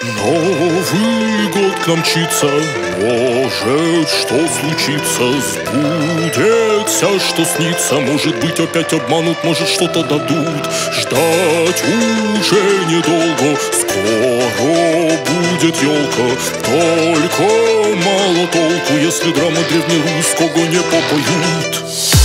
Новый год к нам мчится, может, что случится, сбудется, что снится. Может быть, опять обманут, может, что-то дадут. Ждать уже недолго, скоро будет елка. Только мало толку, если драмы древнерусского не попоют.